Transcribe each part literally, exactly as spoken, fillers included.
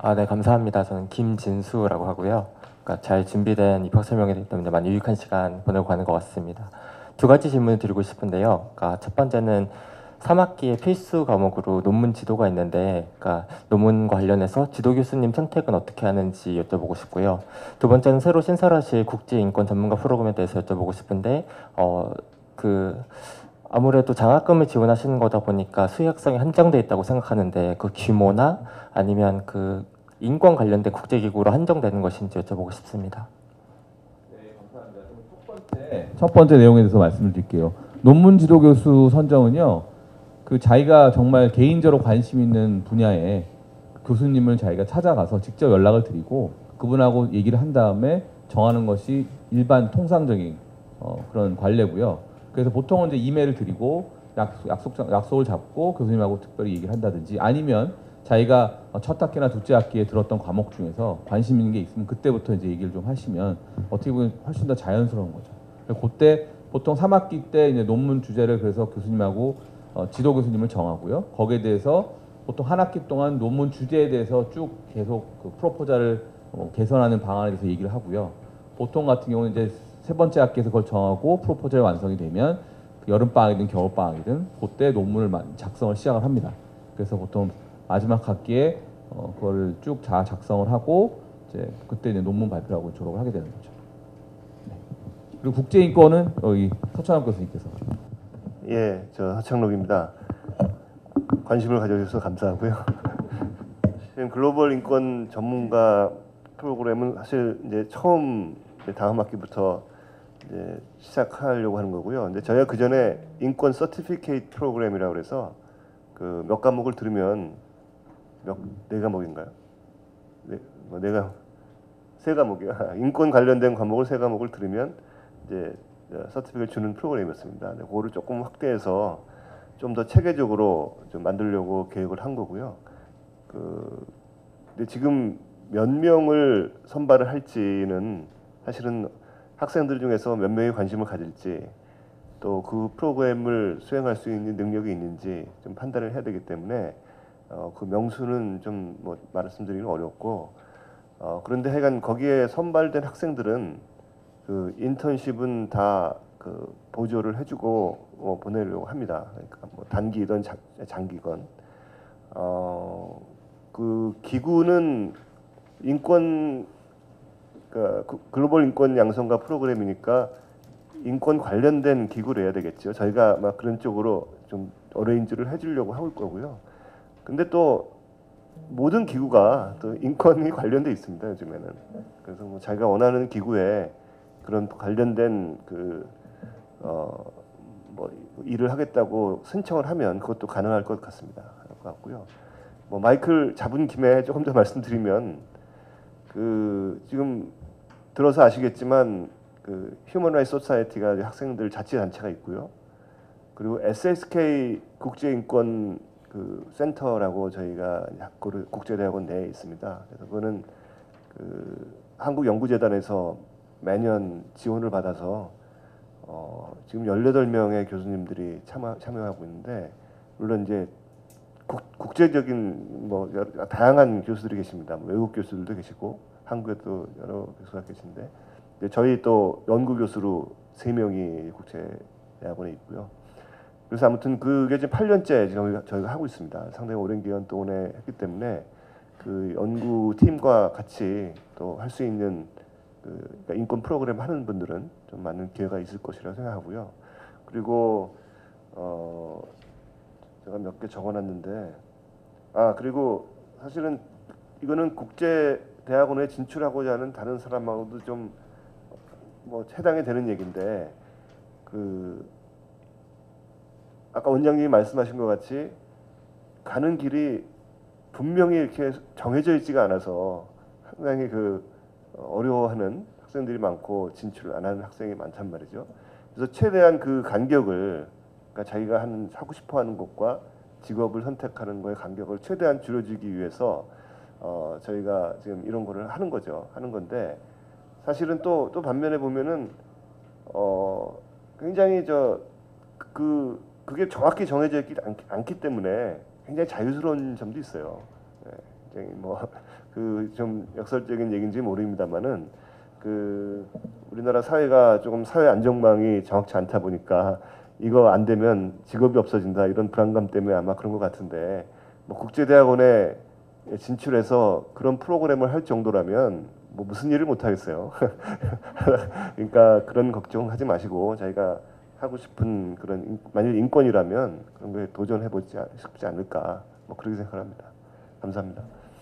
아, 네, 감사합니다. 저는 김진수라고 하고요. 그러니까 잘 준비된 입학 설명이기 때문에 많이 유익한 시간 보내고 가는 것 같습니다. 두 가지 질문을 드리고 싶은데요. 그러니까 첫 번째는 삼 학기의 필수 과목으로 논문 지도가 있는데, 그러니까 논문 관련해서 지도 교수님 선택은 어떻게 하는지 여쭤보고 싶고요. 두 번째는 새로 신설하실 국제인권 전문가 프로그램에 대해서 여쭤보고 싶은데, 어, 그 아무래도 장학금을 지원하시는 거다 보니까 수혜 학생이 한정돼 있다고 생각하는데 그 규모나 아니면 그 인권 관련된 국제기구로 한정되는 것인지 여쭤보고 싶습니다. 네, 감사합니다. 첫 번째, 첫 번째 내용에 대해서 말씀을 드릴게요. 논문 지도 교수 선정은요, 그 자기가 정말 개인적으로 관심 있는 분야에 교수님을 자기가 찾아가서 직접 연락을 드리고 그분하고 얘기를 한 다음에 정하는 것이 일반 통상적인 어, 그런 관례고요. 그래서 보통은 이제 이메일을 드리고 약속, 약속, 약속을 잡고 교수님하고 특별히 얘기를 한다든지 아니면 자기가 첫 학기나 둘째 학기에 들었던 과목 중에서 관심 있는 게 있으면 그때부터 이제 얘기를 좀 하시면 어떻게 보면 훨씬 더 자연스러운 거죠. 그때 보통 삼 학기 때 이제 논문 주제를 그래서 교수님하고 어, 지도 교수님을 정하고요. 거기에 대해서 보통 한 학기 동안 논문 주제에 대해서 쭉 계속 그 프로포자를 어, 개선하는 방안에 대해서 얘기를 하고요. 보통 같은 경우는 이제 세 번째 학기에서 그걸 정하고 프로포절이 완성이 되면 여름 방학이든 겨울 방학이든 그때 논문을 작성을 시작을 합니다. 그래서 보통 마지막 학기에 어, 그걸 쭉 다 작성을 하고 이제 그때 이제 논문 발표를 하고 졸업을 하게 되는 거죠. 네. 그리고 국제인권은 여기 서천함 교수님께서. 예, 저 하창록입니다. 관심을 가져주셔서 감사하고요. 지금 글로벌 인권 전문가 프로그램은 사실 이제 처음 이제 다음 학기부터 이제 시작하려고 하는 거고요. 근데 저희가 그 전에 인권 서티피케이트 프로그램이라고 그래서 그 몇 과목을 들으면 몇 네 과목인가요? 네, 뭐 내가 세 과목이야. 인권 관련된 과목을 세 과목을 들으면 이제 서티피케이트 주는 프로그램이었습니다. 근데 그거를 조금 확대해서 좀 더 체계적으로 좀 만들려고 계획을 한 거고요. 그 근데 지금 몇 명을 선발을 할지는 사실은 학생들 중에서 몇 명이 관심을 가질지 또 그 프로그램을 수행할 수 있는 능력이 있는지 좀 판단을 해야 되기 때문에 어, 그 명수는 좀 뭐 말씀드리기는 어렵고 어, 그런데 하여간 거기에 선발된 학생들은 그 인턴십은 다 그 보조를 해주고 어, 보내려고 합니다. 그러니까 뭐 단기든 장, 장기건 어, 그 기구는 인권 그러니까 글로벌 인권 양성과 프로그램이니까 인권 관련된 기구를 해야 되겠죠. 저희가 막 그런 쪽으로 좀 어레인지를 해주려고 하고 거고요. 근데 또 모든 기구가 또 인권이 관련돼 있습니다. 요즘에는. 그래서 뭐 자기가 원하는 기구에 그런 관련된 그 어 뭐 일을 하겠다고 신청을 하면 그것도 가능할 것 같습니다. 할 것 같고요. 뭐 마이크를 잡은 김에 조금 더 말씀드리면 그 지금 들어서 아시겠지만 그 휴먼 라이츠 소사이어티가 학생들 자치 단체가 있고요. 그리고 에스에스케이 국제인권 그 센터라고 저희가 국제대학원 내에 있습니다. 그래서 그거는 그 한국연구재단에서 매년 지원을 받아서 어 지금 열여덟 명의 교수님들이 참여, 참여하고 있는데 물론 이제 국, 국제적인 뭐 여러, 다양한 교수들이 계십니다. 외국 교수들도 계시고 한국에도 여러 교수가 계신데 저희 또 연구 교수로 세 명이 국제대학원에 있고요. 그래서 아무튼 그게 지금 팔 년째 지금 저희가 하고 있습니다. 상당히 오랜 기간 동안에 했기 때문에 그 연구팀과 같이 또 할 수 있는 그 그러니까 인권 프로그램 하는 분들은 좀 많은 기회가 있을 것이라고 생각하고요. 그리고 어 제가 몇 개 적어놨는데 아 그리고 사실은 이거는 국제 대학원에 진출하고자 하는 다른 사람하고도 좀 뭐 해당이 되는 얘기인데 그 아까 원장님이 말씀하신 것 같이 가는 길이 분명히 이렇게 정해져 있지가 않아서 상당히 그 어려워하는 학생들이 많고 진출을 안 하는 학생이 많단 말이죠. 그래서 최대한 그 간격을 그러니까 자기가 하는 하고 싶어하는 것과 직업을 선택하는 거의 간격을 최대한 줄여주기 위해서 어, 저희가 지금 이런 거를 하는 거죠. 하는 건데 사실은 또 또 반면에 보면은 어, 굉장히 저 그 그게 정확히 정해져 있지 않기, 않기 때문에 굉장히 자유스러운 점도 있어요. 네, 굉장히 뭐 그 좀 역설적인 얘기인지 모릅니다만은 그 우리나라 사회가 조금 사회 안전망이 정확치 않다 보니까 이거 안 되면 직업이 없어진다 이런 불안감 때문에 아마 그런 것 같은데 뭐 국제대학원에 진출해서 그런 프로그램을 할 정도라면 뭐 무슨 일을 못 하겠어요. 그러니까 그런 걱정하지 마시고 자기가 하고 싶은 그런 인- 만일 인권이라면 그런 거에 도전해 보지 싶지 않을까 뭐 그렇게 생각합니다. 감사합니다.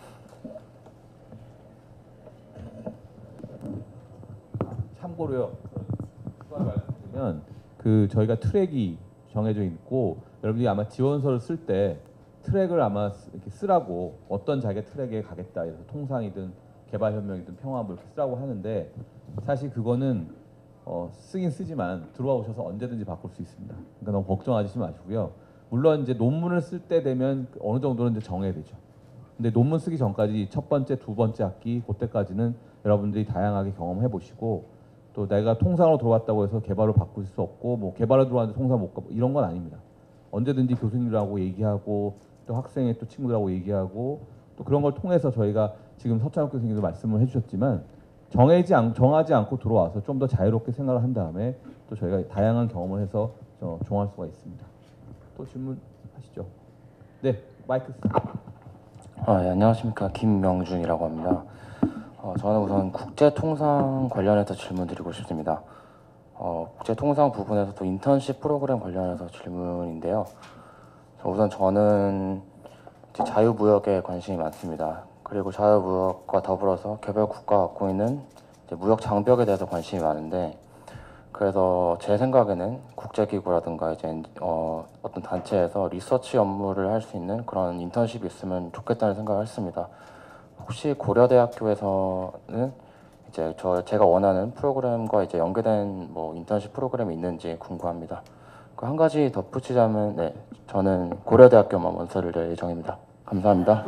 참고로요. 추가 말씀드리면 그 저희가 트랙이 정해져 있고 여러분들이 아마 지원서를 쓸 때 트랙을 아마 쓰- 이렇게 쓰라고 어떤 자기 트랙에 가겠다. 그래서 통상이든 개발협력이든 평화부 이렇게 쓰라고 하는데 사실 그거는 어, 쓰긴 쓰지만 들어와 오셔서 언제든지 바꿀 수 있습니다. 그러니까 너무 걱정하지 마시고요. 물론 이제 논문을 쓸 때 되면 어느 정도는 이제 정해야 되죠. 근데 논문 쓰기 전까지 첫 번째, 두 번째 학기 그때까지는 여러분들이 다양하게 경험해 보시고 또 내가 통상으로 들어왔다고 해서 개발을 바꿀 수 없고 뭐 개발을 들어왔는데 통상 못 가 이런 건 아닙니다. 언제든지 교수님들하고 얘기하고 또 학생의 또 친구들하고 얘기하고 또 그런 걸 통해서 저희가 지금 서창욱 교수님도 말씀을 해주셨지만 정하지, 않, 정하지 않고 들어와서 좀 더 자유롭게 생각을 한 다음에 또 저희가 다양한 경험을 해서 어, 종할 수가 있습니다. 또 질문하시죠. 네, 마이크 쓰세요. 아, 네, 안녕하십니까. 김명준이라고 합니다. 어, 저는 우선 국제통상 관련해서 질문드리고 싶습니다. 어, 국제통상 부분에서도 인턴십 프로그램 관련해서 질문인데요. 우선 저는 이제 자유무역에 관심이 많습니다. 그리고 자유무역과 더불어서 개별 국가가 갖고 있는 이제 무역 장벽에 대해서 관심이 많은데, 그래서 제 생각에는 국제기구라든가 이제 어, 어떤 단체에서 리서치 업무를 할 수 있는 그런 인턴십이 있으면 좋겠다는 생각을 했습니다. 혹시 고려대학교에서는 이제 저 제가 원하는 프로그램과 이제 연계된 뭐 인턴십 프로그램이 있는지 궁금합니다. 그 한 가지 덧붙이자면, 네, 저는 고려대학교만 원서를 낼 예정입니다. 감사합니다.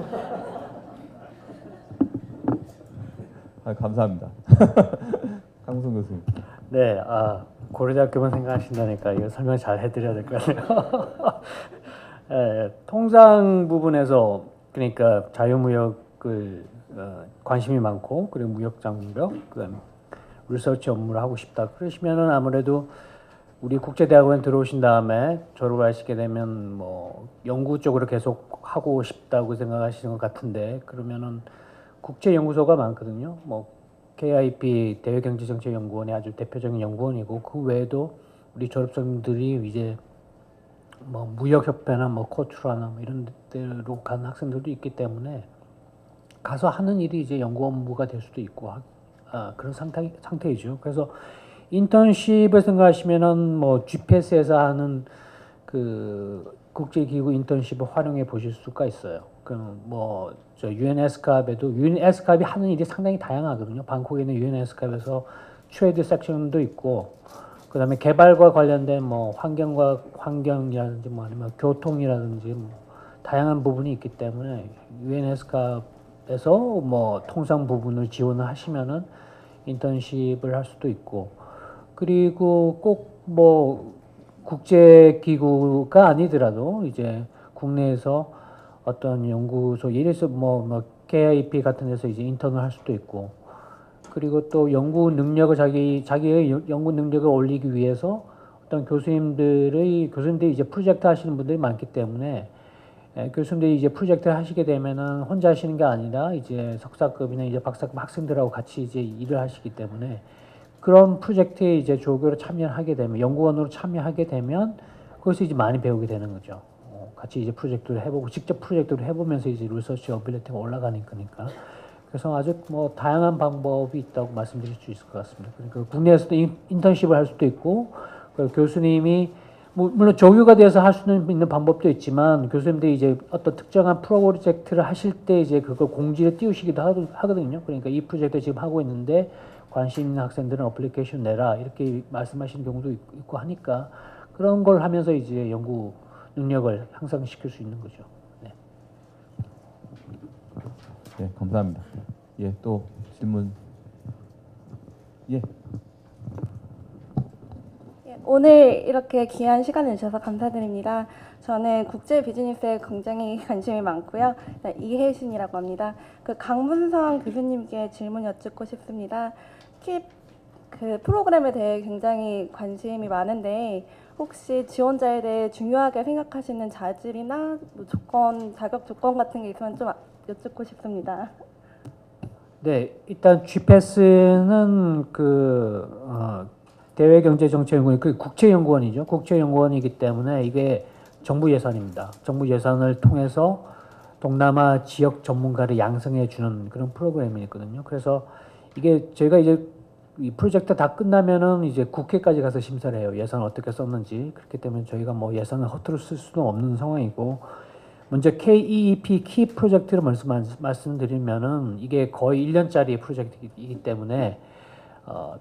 아, 감사합니다. 강성 교수님. 네, 아, 고려대학교만 생각하신다니까 이거 설명 잘 해드려야 될 것 같네요. 예, 통상 부분에서 그러니까 자유무역을 어, 관심이 많고 그리고 무역장벽, 그다음 리서치 업무를 하고 싶다 그러시면은 아무래도 우리 국제대학원 들어오신 다음에 졸업하시게 되면 뭐 연구 쪽으로 계속 하고 싶다고 생각하시는 것 같은데 그러면은 국제연구소가 많거든요. 뭐 케이아이피 대외경제정책연구원이 아주 대표적인 연구원이고 그 외에도 우리 졸업생들이 이제 뭐 무역협회나 뭐 코트라나 뭐 이런 데로 가는 학생들도 있기 때문에 가서 하는 일이 이제 연구 업무가 될 수도 있고 아, 그런 상태, 상태이죠. 그래서 인턴십을 생각하시면은 뭐 지피에스에서 하는 그 국제기구 인턴십을 활용해 보실 수가 있어요. 그럼 뭐 저 유엔에스캅에도 유엔에스캅이 하는 일이 상당히 다양하거든요. 방콕에 있는 유엔에스캅에서 트레이드 섹션도 있고 그다음에 개발과 관련된 뭐 환경과 환경이라든지 뭐 아니면 교통이라든지 뭐 다양한 부분이 있기 때문에 유엔에스캅에서 뭐 통상 부분을 지원을 하시면은 인턴십을 할 수도 있고 그리고 꼭 뭐 국제기구가 아니더라도 이제 국내에서 어떤 연구소 예를 들어서 뭐, 뭐 케이아이피 같은 데서 이제 인턴을 할 수도 있고 그리고 또 연구 능력을 자기 자기의 연구 능력을 올리기 위해서 어떤 교수님들의 교수님들이 이제 프로젝트 하시는 분들이 많기 때문에 예, 교수님들이 이제 프로젝트를 하시게 되면은 혼자 하시는 게 아니라 이제 석사급이나 이제 박사급 학생들하고 같이 이제 일을 하시기 때문에 그런 프로젝트에 이제 조교로 참여하게 되면 연구원으로 참여하게 되면 거기서 이제 많이 배우게 되는 거죠. 어, 같이 이제 프로젝트를 해보고 직접 프로젝트를 해보면서 이제 리서치 어빌리티가 올라가니까. 그래서 아주 뭐 다양한 방법이 있다고 말씀드릴 수 있을 것 같습니다. 그러니까 국내에서도 인턴십을 할 수도 있고 교수님이 뭐 물론 조교가 돼서 할 수는 있는 방법도 있지만 교수님들이 이제 어떤 특정한 프로젝트를 하실 때 이제 그걸 공지를 띄우시기도 하거든요. 그러니까 이 프로젝트 지금 하고 있는데 관심 있는 학생들은 어플리케이션 내라 이렇게 말씀하시는 경우도 있고 하니까 그런 걸 하면서 이제 연구 능력을 향상시킬 수 있는 거죠. 네, 네, 감사합니다. 예, 또 질문. 예. 예, 오늘 이렇게 귀한 시간을 주셔서 감사드립니다. 저는 국제 비즈니스에 굉장히 관심이 많고요. 이혜신이라고 합니다. 그 강문성 교수님께 질문 여쭙고 싶습니다. 킵 그 프로그램에 대해 굉장히 관심이 많은데 혹시 지원자에 대해 중요하게 생각하시는 자질이나 뭐 조건, 자격 조건 같은 게 있으면 좀 여쭙고 싶습니다. 네, 일단 지패스는 그 어, 대외경제정책연구원, 그 국제연구원이죠. 국제연구원이기 때문에 이게 정부 예산입니다. 정부 예산을 통해서 동남아 지역 전문가를 양성해 주는 그런 프로그램이거든요. 그래서 이게 저희가 이제 이 프로젝트 다 끝나면은 이제 국회까지 가서 심사를 해요. 예산을 어떻게 썼는지. 그렇기 때문에 저희가 뭐 예산을 허투루 쓸 수는 없는 상황이고, 먼저 케이이이피 키 프로젝트를 말씀, 말씀드리면은 이게 거의 일 년짜리 프로젝트이기 때문에 어,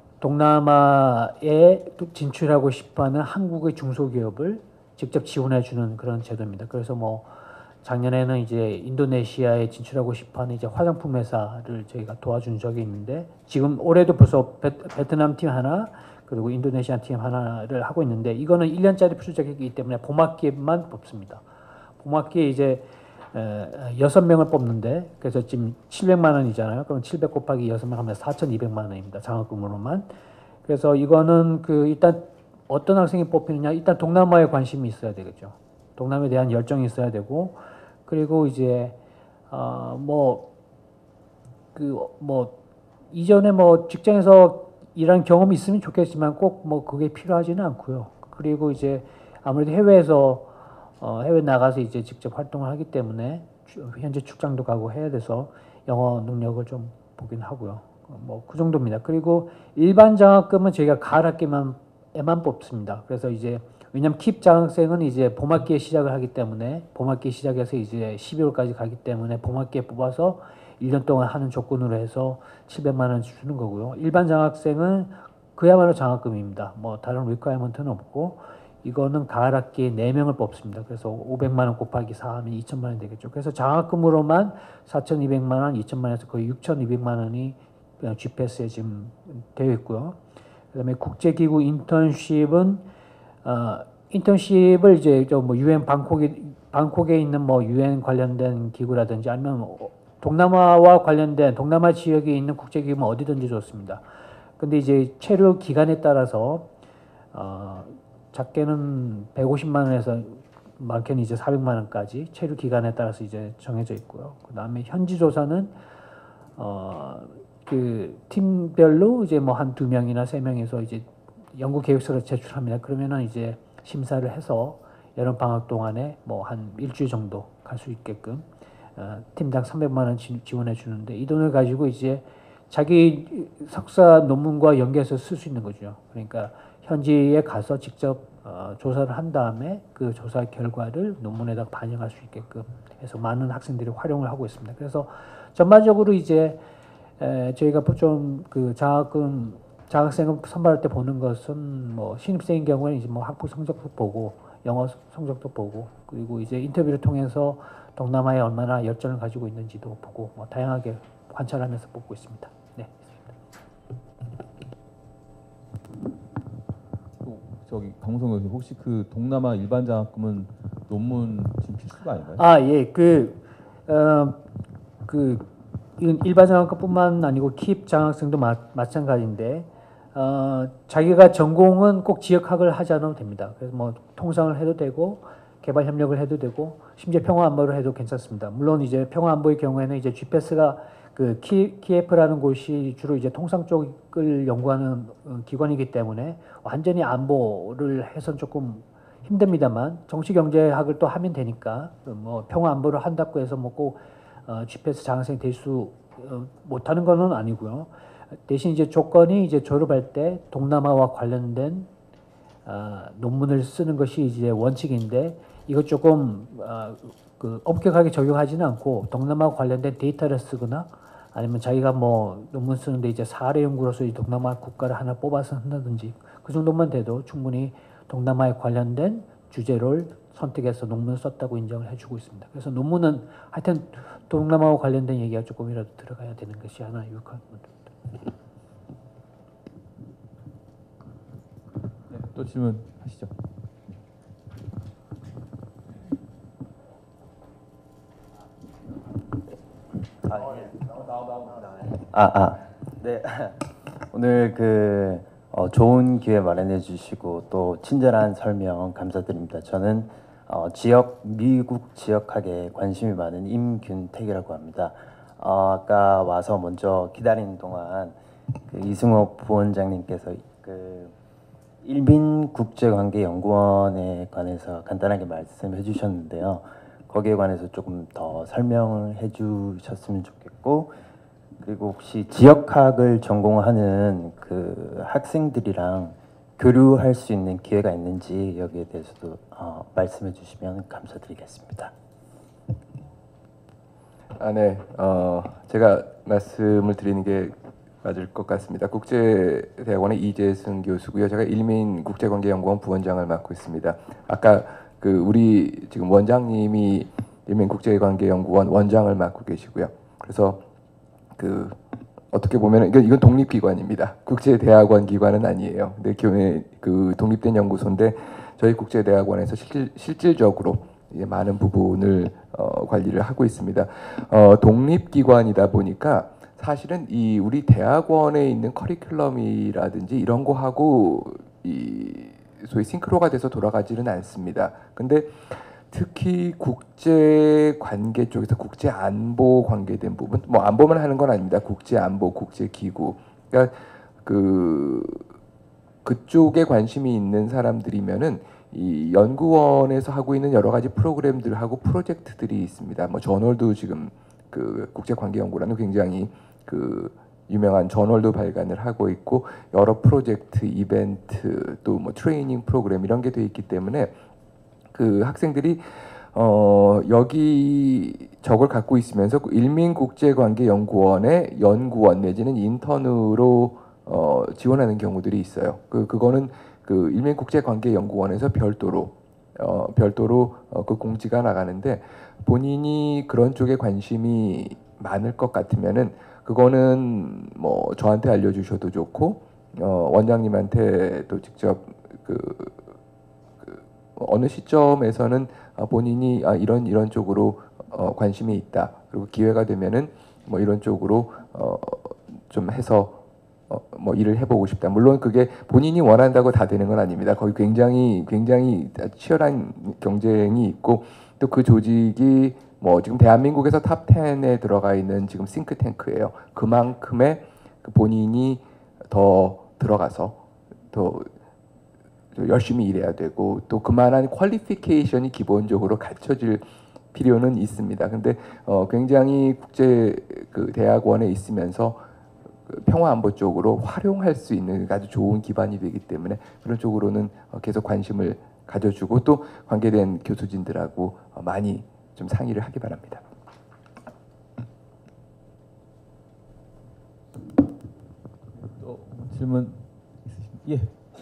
동남아에 진출하고 싶어하는 한국의 중소기업을 직접 지원해주는 그런 제도입니다. 그래서 뭐 작년에는 이제 인도네시아에 진출하고 싶어하는 이제 화장품 회사를 저희가 도와준 적이 있는데, 지금 올해도 벌써 베, 베트남 팀 하나 그리고 인도네시아 팀 하나를 하고 있는데, 이거는 일 년짜리 프로젝트이기 때문에 봄학기만 뽑습니다. 봄학기에 이제 여섯 명을 뽑는데, 그래서 지금 칠백만 원이잖아요. 그럼 칠백 곱하기 여섯 명 하면 사천이백만 원입니다. 장학금으로만. 그래서 이거는 그 일단 어떤 학생이 뽑히느냐, 일단 동남아에 관심이 있어야 되겠죠. 동남아에 대한 열정이 있어야 되고, 그리고 이제 어뭐 그 뭐 이전에 뭐 직장에서 일한 경험이 있으면 좋겠지만 꼭 뭐 그게 필요하지는 않고요. 그리고 이제 아무래도 해외에서 어 해외 나가서 이제 직접 활동을 하기 때문에 현재 출장도 가고 해야 돼서 영어 능력을 좀 보긴 하고요. 뭐 그 정도입니다. 그리고 일반 장학금은 저희가 가을 학기만 에만 뽑습니다. 그래서 이제 왜냐면 킵 장학생은 이제 봄학기에 시작을 하기 때문에, 봄학기 시작해서 이제 십이월까지 가기 때문에 봄학기에 뽑아서 일 년 동안 하는 조건으로 해서 칠백만 원 주는 거고요. 일반 장학생은 그야말로 장학금입니다. 뭐 다른 리퀘어먼트는 없고, 이거는 가을 학기에 네 명을 뽑습니다. 그래서 오백만 원 곱하기 사 하면 이천만 원 되겠죠. 그래서 장학금으로만 사천이백만 원, 이천만 원에서 거의 육천이백만 원이 지피에스에 지금 되어 있고요. 그다음에 국제기구 인턴십은 어, 인턴십을 이제 뭐 유엔 방콕에 방콕에 있는 뭐 유엔 관련된 기구라든지 아니면 뭐 동남아와 관련된 동남아 지역에 있는 국제기구면 어디든지 좋습니다. 근데 이제 체류 기간에 따라서 어, 작게는 백오십만 원에서 많게는 이제 사백만 원까지 체류 기간에 따라서 이제 정해져 있고요. 그다음에 현지 조사는 어, 그 팀별로 이제 뭐 한 두 명이나 세 명에서 이제 연구 계획서를 제출합니다. 그러면은 이제 심사를 해서 여름 방학 동안에 뭐 한 일주일 정도 갈 수 있게끔 어, 팀당 삼백만 원 지원해 주는데, 이 돈을 가지고 이제 자기 석사 논문과 연계해서 쓸 수 있는 거죠. 그러니까 현지에 가서 직접 어, 조사를 한 다음에 그 조사 결과를 논문에다 반영할 수 있게끔 해서 많은 학생들이 활용을 하고 있습니다. 그래서 전반적으로 이제 에, 저희가 좀 그 장학금 장학생을 선발할 때 보는 것은 뭐 신입생인 경우에는 이제 뭐 학부 성적도 보고 영어 성적도 보고, 그리고 이제 인터뷰를 통해서 동남아에 얼마나 열정을 가지고 있는지도 보고 뭐 다양하게 관찰하면서 보고 있습니다. 네. 또 저기 강무성 교수님, 혹시 그 동남아 일반 장학금은 논문 지금 필수가 아닌가요? 아, 예. 그, 어, 그, 이건 일반 장학금뿐만 아니고 킵 장학생도 마, 마찬가지인데, 어, 자기가 전공은 꼭 지역학을 하지 않아도 됩니다. 그래서 뭐 통상을 해도 되고, 개발 협력을 해도 되고, 심지어 평화 안보를 해도 괜찮습니다. 물론 이제 평화 안보의 경우에는 이제 지피에스가 그 키, 키에프라는 곳이 주로 이제 통상 쪽을 연구하는 기관이기 때문에 완전히 안보를 해선 조금 힘듭니다만, 정치경제학을 또 하면 되니까 뭐 평화 안보를 한다고 해서 뭐 꼭 어, 지피에스 장학생 될 수 어, 못하는 거는 아니고요. 대신 이제 조건이 이제 졸업할 때 동남아와 관련된 어, 논문을 쓰는 것이 이제 원칙인데, 이것 조금 어, 그 엄격하게 적용하지는 않고 동남아와 관련된 데이터를 쓰거나 아니면 자기가 뭐 논문 쓰는데 이제 사례 연구로서 이 동남아 국가를 하나 뽑아서 한다든지 그 정도만 돼도 충분히 동남아에 관련된 주제를 선택해서 논문을 썼다고 인정을 해주고 있습니다. 그래서 논문은 하여튼 동남아와 관련된 얘기가 조금이라도 들어가야 되는 것이 하나 유익한 부분입니다. 네. 또 질문하시죠. 아, 아, 네. 오늘 그 어, 좋은 기회 마련해 주시고 또 친절한 설명 감사드립니다. 저는 어, 지역 미국 지역학에 관심이 많은 임균택이라고 합니다. 어, 아까 와서 먼저 기다리는 동안 그 이승옥 부원장님께서 그 일빈국제관계연구원에 관해서 간단하게 말씀해 주셨는데요. 거기에 관해서 조금 더 설명을 해 주셨으면 좋겠고, 그리고 혹시 지역학을 전공하는 그 학생들이랑 교류할 수 있는 기회가 있는지 여기에 대해서도 어, 말씀해 주시면 감사드리겠습니다. 아, 네. 어, 제가 말씀을 드리는 게 맞을 것 같습니다. 국제대학원의 이재승 교수고요. 제가 일민국제관계연구원 부원장을 맡고 있습니다. 아까 그 우리 지금 원장님이 일민국제관계연구원 원장을 맡고 계시고요. 그래서 그 어떻게 보면 이건, 이건 독립기관입니다. 국제대학원 기관은 아니에요. 근데 교내 그 독립된 연구소인데 저희 국제대학원에서 실, 실질적으로 이제 많은 부분을 어, 관리를 하고 있습니다. 어, 독립기관이다 보니까 사실은 이 우리 대학원에 있는 커리큘럼이라든지 이런 거하고 이 소위 싱크로가 돼서 돌아가지는 않습니다. 근데 특히 국제 관계 쪽에서 국제 안보 관계된 부분, 뭐 안보만 하는 건 아닙니다. 국제 안보, 국제 기구, 그러니까 그 그쪽에 관심이 있는 사람들이면은 이 연구원에서 하고 있는 여러 가지 프로그램들하고 프로젝트들이 있습니다. 뭐 저널도 지금 그 국제관계연구라는 굉장히 그 유명한 저널도 발간을 하고 있고 여러 프로젝트, 이벤트, 또 뭐 트레이닝 프로그램 이런 게 돼 있기 때문에 그 학생들이 어 여기 저걸 갖고 있으면서 일민국제관계연구원의 연구원 내지는 인턴으로 어 지원하는 경우들이 있어요. 그 그거는 그 일민국제관계연구원에서 별도로 어 별도로 어, 그 공지가 나가는데 본인이 그런 쪽에 관심이 많을 것 같으면은 그거는 뭐 저한테 알려주셔도 좋고 어 원장님한테 또 직접 그 어느 시점에서는 본인이 아, 이런 이런 쪽으로 어, 관심이 있다. 그리고 기회가 되면은 뭐 이런 쪽으로 어, 좀 해서 어, 뭐 일을 해보고 싶다. 물론 그게 본인이 원한다고 다 되는 건 아닙니다. 거기 굉장히 굉장히 치열한 경쟁이 있고 또 그 조직이 뭐 지금 대한민국에서 탑 텐에 들어가 있는 지금 싱크탱크예요. 그만큼의 본인이 더 들어가서 더 열심히 일해야 되고 또 그만한 퀄리피케이션이 기본적으로 갖춰질 필요는 있습니다. 근데 어 굉장히 국제 그 대학원에 있으면서 그 평화 안보 쪽으로 활용할 수 있는 아주 좋은 기반이 되기 때문에 그런 쪽으로는 어 계속 관심을 가져주고 또 관계된 교수진들하고 어 많이 좀 상의를 하기 바랍니다. 또 질문 있으십니까? 예.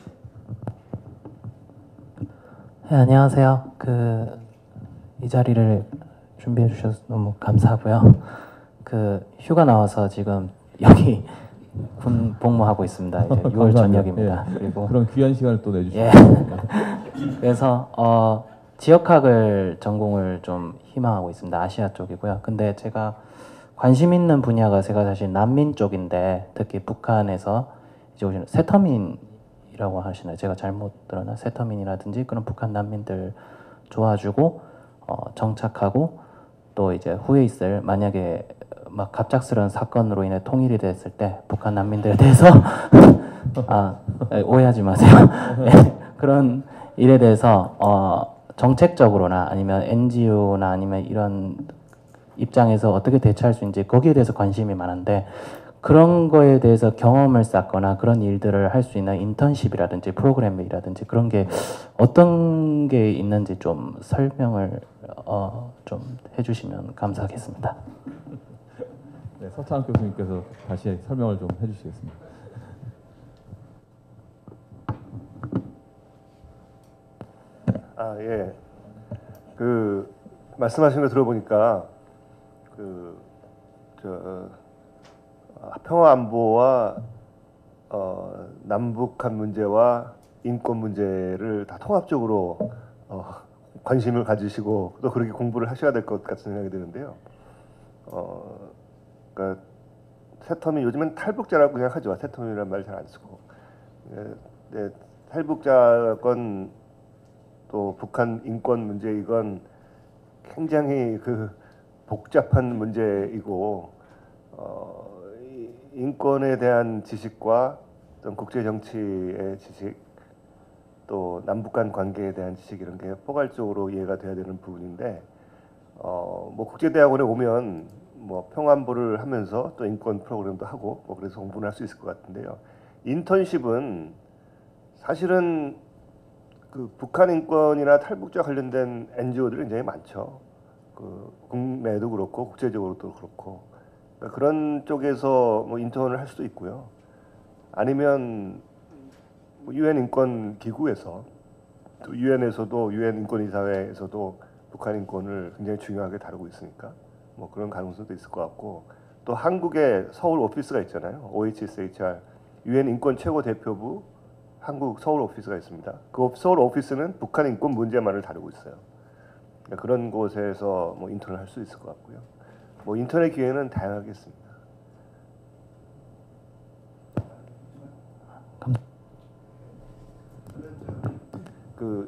네, 안녕하세요. 그 이 자리를 준비해 주셔서 너무 감사하고요. 그 휴가 나와서 지금 여기 군 복무하고 있습니다. 이제 유월 전역입니다. 예. 그리고 그런 귀한 시간을 또 내주시고. 예. 그래서 어, 지역학을 전공을 좀 희망하고 있습니다. 아시아 쪽이고요. 근데 제가 관심 있는 분야가 제가 사실 난민 쪽인데 특히 북한에서 이제 오시는 세터민이라고 하시나요? 제가 잘못 들었나? 세터민이라든지 그런 북한 난민들 도와주고 어, 정착하고 또 이제 후에 있을 만약에 막 갑작스러운 사건으로 인해 통일이 됐을 때 북한 난민들에 대해서 아 오해하지 마세요. 네, 그런 일에 대해서 어, 정책적으로나 아니면 엔지오나 아니면 이런 입장에서 어떻게 대처할 수 있는지 거기에 대해서 관심이 많은데 그런 거에 대해서 경험을 쌓거나 그런 일들을 할 수 있는 인턴십이라든지 프로그램이라든지 그런 게 어떤 게 있는지 좀 설명을 어, 좀 해주시면 감사하겠습니다. 네, 서창 교수님께서 다시 설명을 좀 해주시겠습니다. 아 예. 그 말씀하신 거 들어보니까 그저 평화 안보와 어, 남북한 문제와 인권 문제를 다 통합적으로 어, 관심을 가지시고 또 그렇게 공부를 하셔야 될 것 같은 생각이 드는데요. 어, 그러니까 새터민 요즘엔 탈북자라고 그냥 하죠. 새터민이라는 말 잘 안 쓰고. 예, 네, 탈북자건 또 북한 인권 문제 이건 굉장히 그 복잡한 문제이고 어, 이 인권에 대한 지식과 어떤 국제 정치의 지식 또 남북 간 관계에 대한 지식 이런 게 포괄적으로 이해가 돼야 되는 부분인데 어, 뭐 국제대학원에 오면 뭐 평안부를 하면서 또 인권 프로그램도 하고 뭐 그래서 공부를 할 수 있을 것 같은데요. 인턴십은 사실은 그 북한 인권이나 탈북자 관련된 엔지오들이 굉장히 많죠. 그 국내도 그렇고 국제적으로도 그렇고 그러니까 그런 쪽에서 뭐 인턴을 할 수도 있고요. 아니면 유엔 인권 기구에서 또 유엔에서도 유엔 인권이사회에서도 북한 인권을 굉장히 중요하게 다루고 있으니까 뭐 그런 가능성도 있을 것 같고 또 한국의 서울 오피스가 있잖아요. 오에이치에스에이치알 유엔 인권 최고 대표부 한국 서울 오피스가 있습니다. 그 서울 오피스는 북한 인권 문제만을 다루고 있어요. 그러니까 그런 곳에서 뭐 인턴을 할 수 있을 것 같고요. 뭐 인턴의 기회는 다양하게 있습니다. 그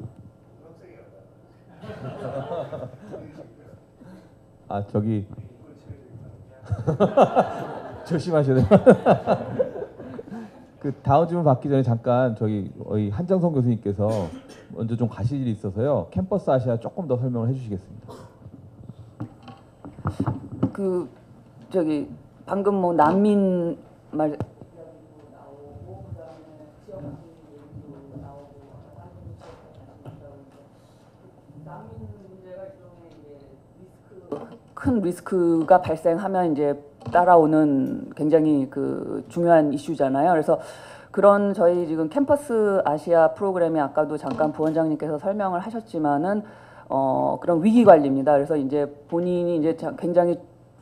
아 저기 조심하셔야 돼요. 그 다음 질문 받기 전에 잠깐 저기 저희 한정성 교수님께서 먼저 좀 가실 일이 있어서요. 캠퍼스 아시아 조금 더 설명을 해주시겠습니다. 그 저기 방금 뭐 난민 말 큰 리스크가 발생하면 이제 따라오는 굉장히 그 중요한 이슈잖아요. 그래서 그런 저희 지금 캠퍼스 아시아 프로그램이 아까도 잠깐 부원장님께서 설명을 하셨지만은 어 그런 위기 관리입니다. 그래서 이제 본인이 이제 굉장히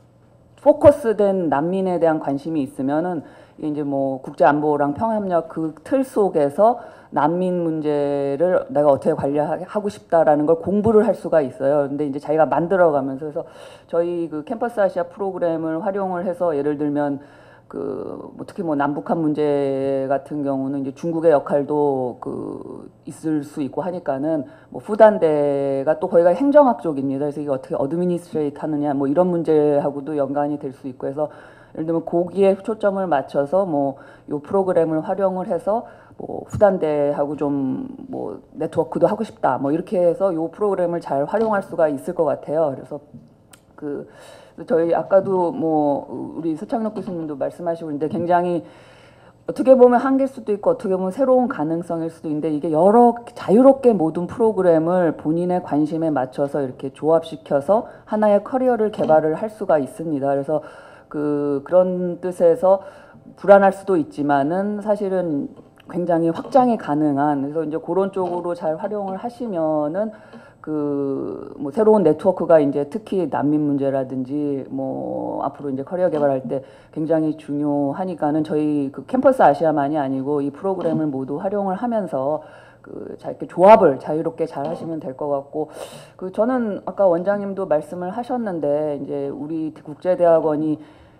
포커스된 난민에 대한 관심이 있으면은 이제 뭐 국제 안보랑 평화협력 그 틀 속에서 난민 문제를 내가 어떻게 관리하고 싶다라는 걸 공부를 할 수가 있어요. 근데 이제 자기가 만들어가면서 그래서 저희 그 캠퍼스 아시아 프로그램을 활용을 해서 예를 들면 그 뭐 특히 뭐 남북한 문제 같은 경우는 이제 중국의 역할도 그 있을 수 있고 하니까는 뭐 후단대가 또 거기가 행정학 쪽입니다. 그래서 이게 어떻게 어드미니스트레이트 하느냐 뭐 이런 문제하고도 연관이 될 수 있고 해서 예를 들면 거기에 초점을 맞춰서 뭐 요 프로그램을 활용을 해서 뭐 후단대하고 좀 뭐 네트워크도 하고 싶다 뭐 이렇게 해서 요 프로그램을 잘 활용할 수가 있을 것 같아요. 그래서 그 저희 아까도 뭐 우리 서창록 교수님도 말씀하시고 있는데 굉장히 어떻게 보면 한계일 수도 있고 어떻게 보면 새로운 가능성일 수도 있는데 이게 여러 자유롭게 모든 프로그램을 본인의 관심에 맞춰서 이렇게 조합시켜서 하나의 커리어를 개발을 할 수가 있습니다. 그래서 그 그런 뜻에서 불안할 수도 있지만은 사실은 굉장히 확장이 가능한 그래서 이제 그런 쪽으로 잘 활용을 하시면은 그 뭐 새로운 네트워크가 이제 특히 난민 문제라든지 뭐 앞으로 이제 커리어 개발할 때 굉장히 중요하니까는 저희 그 캠퍼스 아시아만이 아니고 이 프로그램을 모두 활용을 하면서 그 자 이렇게 조합을 자유롭게 잘 하시면 될 것 같고 그 저는 아까 원장님도 말씀을 하셨는데 이제 우리 국제대학원이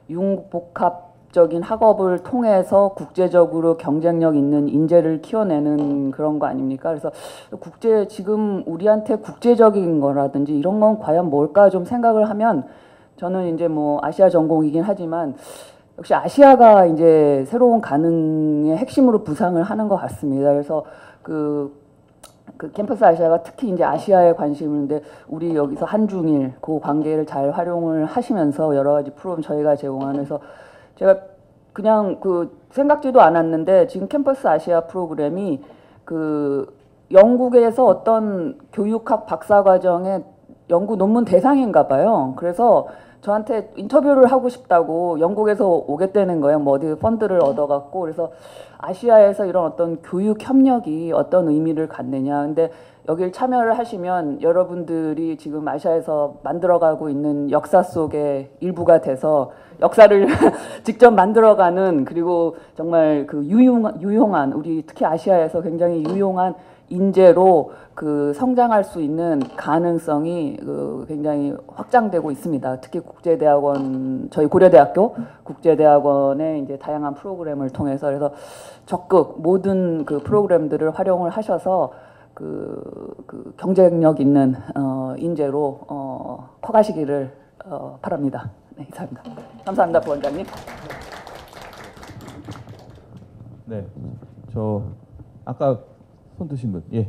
융복합 적인 학업을 통해서 국제적으로 경쟁력 있는 인재를 키워내는 그런 거 아닙니까? 그래서 국제 지금 우리한테 국제적인 거라든지 이런 건 과연 뭘까 좀 생각을 하면 저는 이제 뭐 아시아 전공이긴 하지만 역시 아시아가 이제 새로운 가능의 핵심으로 부상을 하는 것 같습니다. 그래서 그 그 캠퍼스 아시아가 특히 이제 아시아에 관심이 있는데 우리 여기서 한중일 그 관계를 잘 활용을 하시면서 여러 가지 프로그램 저희가 제공하면서 제가 그냥 그 생각지도 않았는데 지금 캠퍼스 아시아 프로그램이 그 영국에서 어떤 교육학 박사과정의 연구 논문 대상인가 봐요. 그래서 저한테 인터뷰를 하고 싶다고 영국에서 오겠다는 거예요. 뭐 어디 펀드를 얻어갖고 그래서 아시아에서 이런 어떤 교육 협력이 어떤 의미를 갖느냐. 근데 여길 참여를 하시면 여러분들이 지금 아시아에서 만들어가고 있는 역사 속의 일부가 돼서 역사를 직접 만들어가는, 그리고 정말 그 유용, 유용한, 우리 특히 아시아에서 굉장히 유용한 인재로 그 성장할 수 있는 가능성이 그 굉장히 확장되고 있습니다. 특히 국제대학원, 저희 고려대학교 국제대학원의 이제 다양한 프로그램을 통해서, 그래서 적극 모든 그 프로그램들을 활용을 하셔서 그, 그 경쟁력 있는 어, 인재로 어, 커가시기를 어, 바랍니다. 네, 이상입니다. 감사합니다, 부원장님. 네, 저 아까 손 드신 분, 예.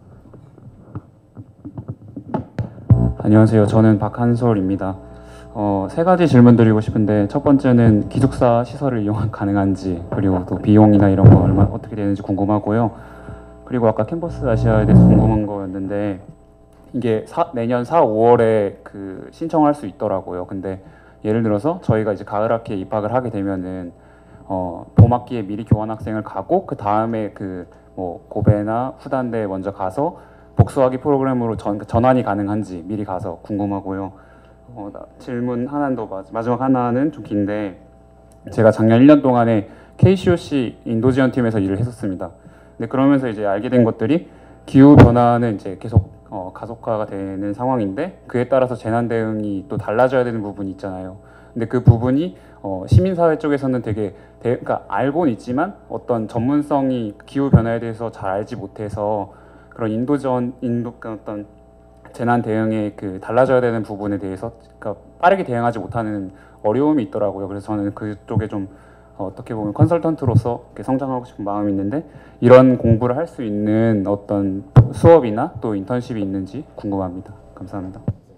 안녕하세요. 저는 박한솔입니다. 어, 세 가지 질문 드리고 싶은데, 첫 번째는 기숙사 시설을 이용 가능한지, 그리고 또 비용이나 이런 거 얼마 어떻게 되는지 궁금하고요. 그리고 아까 캠퍼스 아시아에 대해서 궁금한 거였는데, 이게 사, 내년 사, 오월에 그 신청할 수 있더라고요. 근데 예를 들어서 저희가 이제 가을 학기에 입학을 하게 되면은 어, 봄 학기에 미리 교환 학생을 가고 그 다음에 그 뭐 고베나 후단대에 먼저 가서 복수학위 프로그램으로 전, 전환이 가능한지 미리 가서 궁금하고요. 어, 나, 질문 하나 더, 마지막 하나는 좀 긴데, 제가 작년 일 년 동안에 케이씨오씨 인도지원 팀에서 일을 했었습니다. 근데 그러면서 이제 알게 된 것들이, 기후 변화는 이제 계속 어, 가속화가 되는 상황인데 그에 따라서 재난 대응이 또 달라져야 되는 부분이 있잖아요. 근데 그 부분이 어, 시민사회 쪽에서는 되게 대, 그러니까 알고는 있지만 어떤 전문성이 기후 변화에 대해서 잘 알지 못해서 그런 인도전 인도 어떤 재난 대응의 그 달라져야 되는 부분에 대해서 그러니까 빠르게 대응하지 못하는 어려움이 있더라고요. 그래서 저는 그쪽에 좀 어, 어떻게 보면 컨설턴트로서 이렇게 성장하고 싶은 마음이 있는데, 이런 공부를 할 수 있는 어떤 수업이나 또 인턴십이 있는지 궁금합니다. 감사합니다.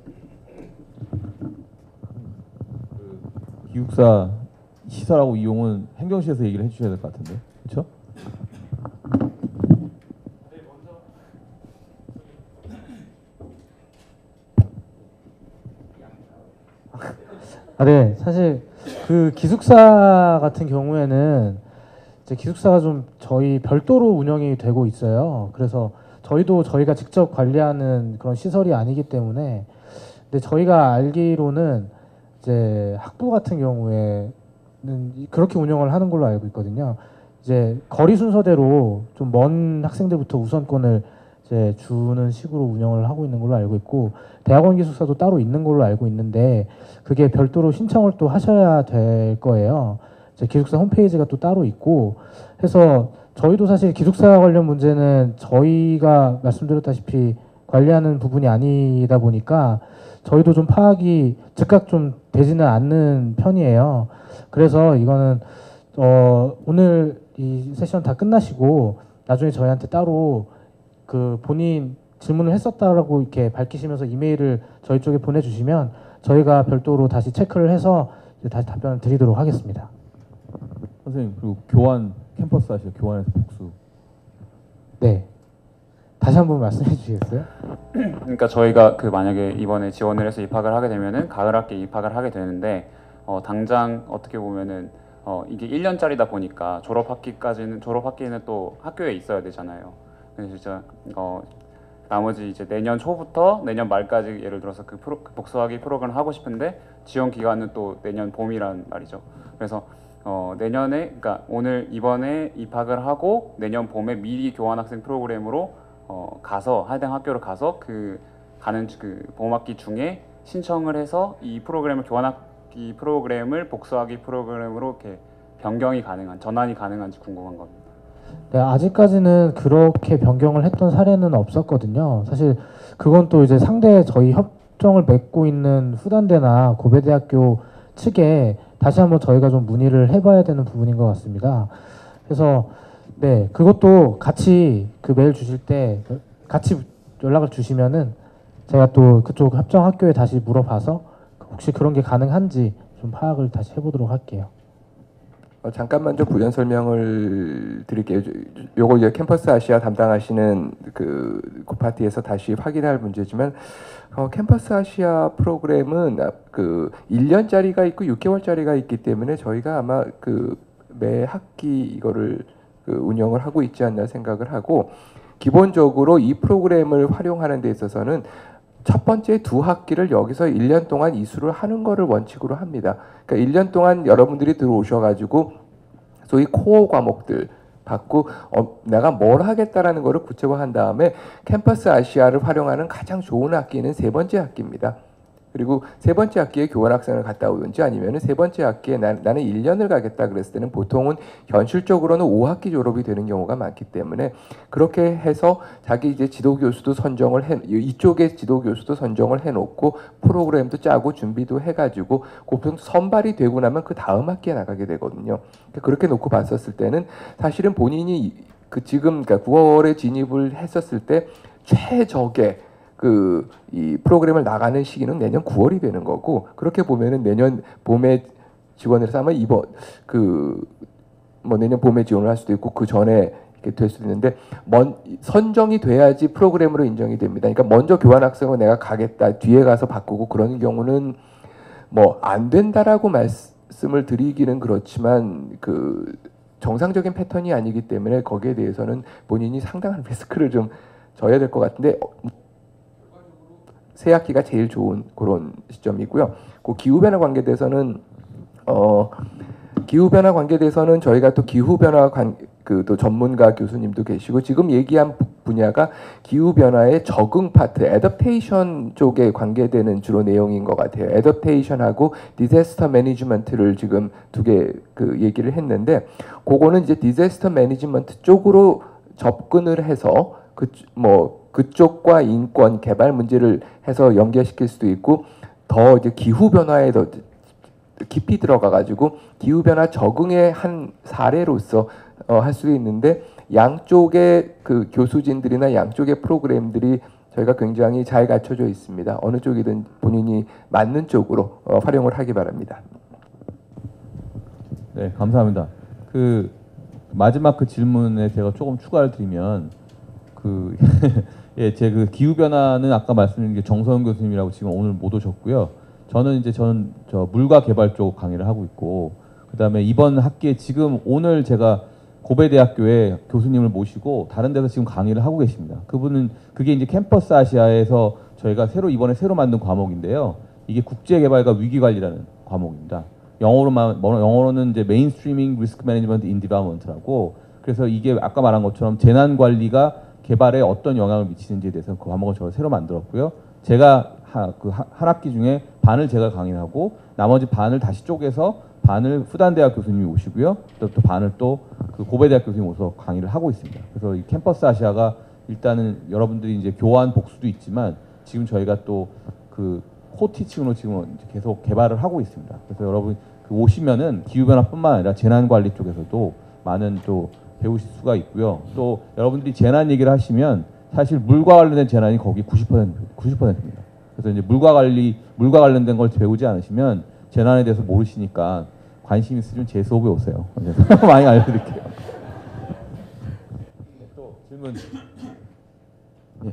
기숙사 시설하고 이용은 행정시에서 얘기를 해주셔야 될 것 같은데, 그렇죠? 아, 네, 사실 그 기숙사 같은 경우에는 이제 기숙사가 좀 저희 별도로 운영이 되고 있어요. 그래서 저희도 저희가 직접 관리하는 그런 시설이 아니기 때문에, 근데 저희가 알기로는 이제 학부 같은 경우에는 그렇게 운영을 하는 걸로 알고 있거든요. 이제 거리 순서대로 좀 먼 학생들부터 우선권을 이제 주는 식으로 운영을 하고 있는 걸로 알고 있고, 대학원 기숙사도 따로 있는 걸로 알고 있는데 그게 별도로 신청을 또 하셔야 될 거예요. 이제 기숙사 홈페이지가 또 따로 있고 해서, 저희도 사실 기숙사 관련 문제는 저희가 말씀드렸다시피 관리하는 부분이 아니다 보니까 저희도 좀 파악이 즉각 좀 되지는 않는 편이에요. 그래서 이거는 어 오늘 이 세션 다 끝나시고 나중에 저희한테 따로 그 본인 질문을 했었다라고 이렇게 밝히시면서 이메일을 저희 쪽에 보내주시면 저희가 별도로 다시 체크를 해서 이제 다시 답변을 드리도록 하겠습니다. 선생님, 그리고 교환 캠퍼스 하시죠. 교환에서 복수. 네. 다시 한번 말씀해 주시겠어요? 그러니까 저희가 그 만약에 이번에 지원을 해서 입학을 하게 되면은 가을 학기에 입학을 하게 되는데, 어, 당장 어떻게 보면은 어, 이게 일 년짜리다 보니까 졸업 학기까지는 졸업 학기는 또 학교에 있어야 되잖아요. 그래서 진짜 어, 나머지 이제 내년 초부터 내년 말까지 예를 들어서 그, 프로, 그 복수학위 프로그램을 하고 싶은데 지원 기간은 또 내년 봄이란 말이죠. 그래서 어, 내년에, 그러니까 오늘 이번에 입학을 하고 내년 봄에 미리 교환 학생 프로그램으로 어, 가서 해당 학교로 가서 그 가는 그 봄학기 중에 신청을 해서 이 프로그램을 교환학기 프로그램을 복수학위 프로그램으로 이렇게 변경이 가능한, 전환이 가능한지 궁금한 겁니다. 네, 아직까지는 그렇게 변경을 했던 사례는 없었거든요. 사실 그건 또 이제 상대 저희 협정을 맺고 있는 후단대나 고베대학교 측에 다시 한번 저희가 좀 문의를 해봐야 되는 부분인 것 같습니다. 그래서 네, 그것도 같이 그 메일 주실 때 같이 연락을 주시면은 제가 또 그쪽 협정 학교에 다시 물어봐서 혹시 그런 게 가능한지 좀 파악을 다시 해보도록 할게요. 어, 잠깐만 좀 부연 설명을 드릴게요. 요거 이제 캠퍼스 아시아 담당하시는 그, 그 파티에서 다시 확인할 문제지만, 어, 캠퍼스 아시아 프로그램은 그 일 년짜리가 있고 육 개월짜리가 있기 때문에 저희가 아마 그 매 학기 이거를 그 운영을 하고 있지 않나 생각을 하고, 기본적으로 이 프로그램을 활용하는 데 있어서는 첫 번째 두 학기를 여기서 일 년 동안 이수를 하는 거를 원칙으로 합니다. 그러니까 일 년 동안 여러분들이 들어오셔가지고 소위 코어 과목들 받고 어, 내가 뭘 하겠다라는 거를 구체화한 다음에 캠퍼스 아시아를 활용하는 가장 좋은 학기는 세 번째 학기입니다. 그리고 세 번째 학기에 교환학생을 갔다 오든지 아니면 세 번째 학기에 나, 나는 일 년을 가겠다 그랬을 때는 보통은 현실적으로는 오 학기 졸업이 되는 경우가 많기 때문에 그렇게 해서 자기 이제 지도 교수도 선정을 해 이쪽에 지도 교수도 선정을 해놓고 프로그램도 짜고 준비도 해가지고 보통 선발이 되고 나면 그 다음 학기에 나가게 되거든요. 그렇게 놓고 봤었을 때는 사실은 본인이 그 지금 그러니까 구월에 진입을 했었을 때 최적의 그 이 프로그램을 나가는 시기는 내년 구월이 되는 거고 그렇게 보면은 내년 봄에 지원을 해서 아마 이번 그 뭐 내년 봄에 지원을 할 수도 있고 그 전에 이렇게 될 수도 있는데 먼 선정이 돼야지 프로그램으로 인정이 됩니다. 그러니까 먼저 교환 학생으로 내가 가겠다 뒤에 가서 바꾸고 그러는 경우는 뭐 안 된다라고 말씀을 드리기는 그렇지만 그 정상적인 패턴이 아니기 때문에 거기에 대해서는 본인이 상당한 리스크를 좀 져야 될 것 같은데. 새 학기가 제일 좋은 그런 시점이고요. 그 기후 변화 관계에 대해서는 어 기후 변화 관계에 대해서는 저희가 또 기후 변화 관 그 또 전문가 교수님도 계시고 지금 얘기한 분야가 기후 변화의 적응 파트, 애더프테이션 쪽에 관계되는 주로 내용인 것 같아요. 애더프테이션하고 디자스터 매니지먼트를 지금 두 개 그 얘기를 했는데 그거는 이제 디자스터 매니지먼트 쪽으로 접근을 해서 그 뭐 그쪽과 인권 개발 문제를 해서 연계시킬 수도 있고 더 이제 기후 변화에 더 깊이 들어가 가지고 기후 변화 적응의 한 사례로서 어, 할 수 있는데 양쪽의 그 교수진들이나 양쪽의 프로그램들이 저희가 굉장히 잘 갖춰져 있습니다. 어느 쪽이든 본인이 맞는 쪽으로 어, 활용을 하기 바랍니다. 네, 감사합니다. 그 마지막 그 질문에 제가 조금 추가를 드리면 그 예, 제 그 기후 변화는 아까 말씀드린 게 정서영 교수님이라고 지금 오늘 못 오셨고요. 저는 이제 저는 저 물과 개발 쪽 강의를 하고 있고 그다음에 이번 학기에 지금 오늘 제가 고베대학교에 교수님을 모시고 다른 데서 지금 강의를 하고 계십니다. 그분은 그게 이제 캠퍼스 아시아에서 저희가 새로 이번에 새로 만든 과목인데요. 이게 국제 개발과 위기 관리라는 과목입니다. 영어로만 영어로는 이제 메인스트리밍 리스크 매니지먼트 인 디벨롭먼트라고 그래서 이게 아까 말한 것처럼 재난 관리가 개발에 어떤 영향을 미치는지에 대해서 그 과목을 저가 새로 만들었고요. 제가 하, 그 한 학기 중에 반을 제가 강의를 하고 나머지 반을 다시 쪼개서 반을 후단대학 교수님이 오시고요. 또, 또 반을 또 그 고베대학 교수님이 오셔서 강의를 하고 있습니다. 그래서 이 캠퍼스 아시아가 일단은 여러분들이 이제 교환 복수도 있지만 지금 저희가 또 그 코티칭으로 지금 계속 개발을 하고 있습니다. 그래서 여러분 그 오시면은 기후변화뿐만 아니라 재난관리 쪽에서도 많은 또 배우실 수가 있고요. 또 여러분들이 재난 얘기를 하시면 사실 물과 관련된 재난이 거기 구십 퍼센트, 구십 퍼센트입니다. 그래서 이제 물과 관리, 물과 관련된 걸 배우지 않으시면 재난에 대해서 모르시니까 관심 있으시면 제 수업에 오세요. 많이 알려드릴게요. 또 질문. 예.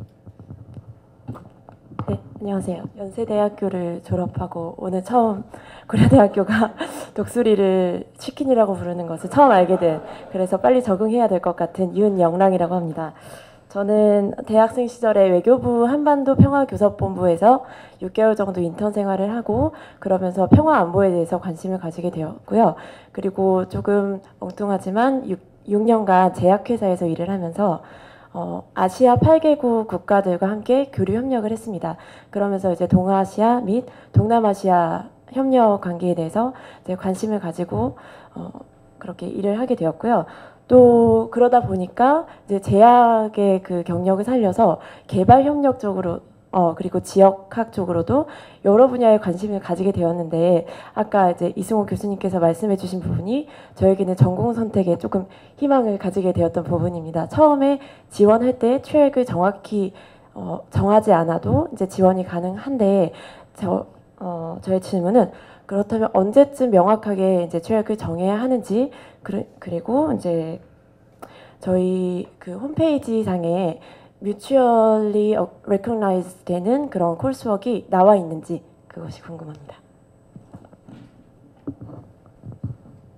네, 안녕하세요. 연세대학교를 졸업하고 오늘 처음 고려대학교가 독수리를 치킨이라고 부르는 것을 처음 알게 된 그래서 빨리 적응해야 될 것 같은 윤영랑이라고 합니다. 저는 대학생 시절에 외교부 한반도 평화교섭본부에서 육 개월 정도 인턴 생활을 하고 그러면서 평화안보에 대해서 관심을 가지게 되었고요. 그리고 조금 엉뚱하지만 육 년간 제약회사에서 일을 하면서 어, 아시아 팔 개국 국가들과 함께 교류 협력을 했습니다. 그러면서 이제 동아시아 및 동남아시아 협력 관계에 대해서 이제 관심을 가지고 어, 그렇게 일을 하게 되었고요. 또 그러다 보니까 이제 제약의 그 경력을 살려서 개발 협력 쪽으로 어 그리고 지역학 쪽으로도 여러 분야에 관심을 가지게 되었는데 아까 이제 이승호 교수님께서 말씀해주신 부분이 저에게는 전공 선택에 조금 희망을 가지게 되었던 부분입니다. 처음에 지원할 때 트랙을 정확히 어 정하지 않아도 이제 지원이 가능한데 저 어 저의 질문은 그렇다면 언제쯤 명확하게 이제 트랙을 정해야 하는지 그, 그리고 이제 저희 그 홈페이지 상에 mutually recognized 되는 그런 콜스웍이 나와 있는지 그것이 궁금합니다.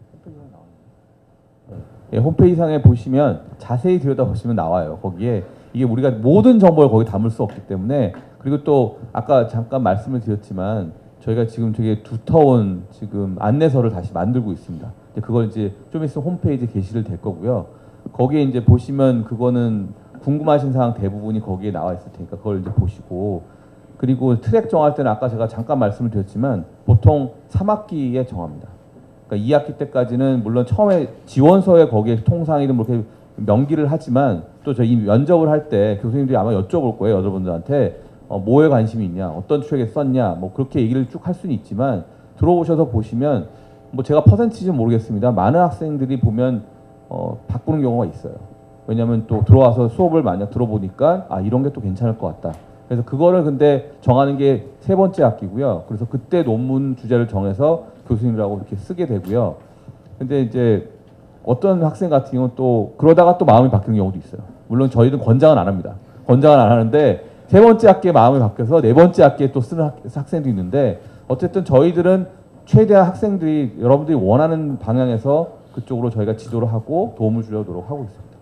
예, 홈페이지 상에 보시면 자세히 들여다보시면 나와요. 거기에 이게 우리가 모든 정보를 거기 담을 수 없기 때문에 그리고 또 아까 잠깐 말씀을 드렸지만 저희가 지금 되게 두터운 지금 안내서를 다시 만들고 있습니다. 이제 그걸 이제 좀 있으면 홈페이지에 게시를 될 거고요. 거기에 이제 보시면 그거는 궁금하신 사항 대부분이 거기에 나와 있을 테니까 그걸 이제 보시고 그리고 트랙 정할 때는 아까 제가 잠깐 말씀을 드렸지만 보통 삼 학기에 정합니다. 그러니까 이 학기 때까지는 물론 처음에 지원서에 거기에 통상이든 뭐 이렇게 명기를 하지만 또 저희 면접을 할 때 교수님들이 아마 여쭤볼 거예요. 여러분들한테 어, 뭐에 관심이 있냐, 어떤 트랙에 썼냐, 뭐 그렇게 얘기를 쭉 할 수는 있지만 들어오셔서 보시면 뭐 제가 퍼센티지는 모르겠습니다. 많은 학생들이 보면 어, 바꾸는 경우가 있어요. 왜냐하면 또 들어와서 수업을 만약 들어보니까 아 이런 게 또 괜찮을 것 같다. 그래서 그거를 근데 정하는 게 세 번째 학기고요. 그래서 그때 논문 주제를 정해서 교수님들하고 이렇게 쓰게 되고요. 근데 이제 어떤 학생 같은 경우는 또 그러다가 또 마음이 바뀌는 경우도 있어요. 물론 저희는 권장은 안 합니다. 권장은 안 하는데 세 번째 학기에 마음이 바뀌어서 네 번째 학기에 또 쓰는 학, 학생도 있는데 어쨌든 저희들은 최대한 학생들이 여러분들이 원하는 방향에서 그쪽으로 저희가 지도를 하고 도움을 주려고 노력하고 있습니다.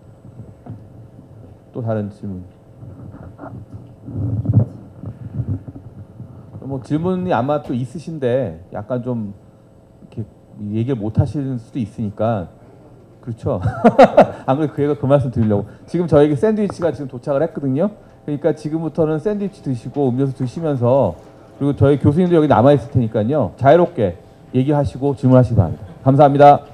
또 다른 질문. 뭐 질문이 아마 또 있으신데 약간 좀 이렇게 얘기를 못 하실 수도 있으니까 그렇죠. 안 그래도 그 얘가 그 말씀 드리려고 지금 저에게 샌드위치가 지금 도착을 했거든요. 그러니까 지금부터는 샌드위치 드시고 음료수 드시면서 그리고 저희 교수님도 여기 남아 있을 테니까요. 자유롭게 얘기하시고 질문하시기 바랍니다. 감사합니다.